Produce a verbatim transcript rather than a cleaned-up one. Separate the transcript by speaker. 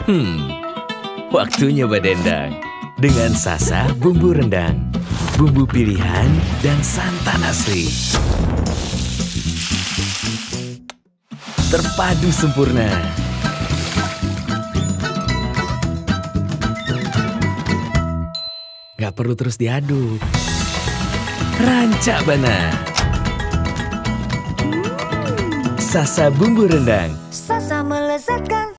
Speaker 1: Hmm, waktunya badendang. Dengan Sasa bumbu rendang, bumbu pilihan, dan santan asli. Terpadu sempurna. Gak perlu terus diaduk. Rancak bana. Sasa bumbu rendang.
Speaker 2: Sasa melezatkan.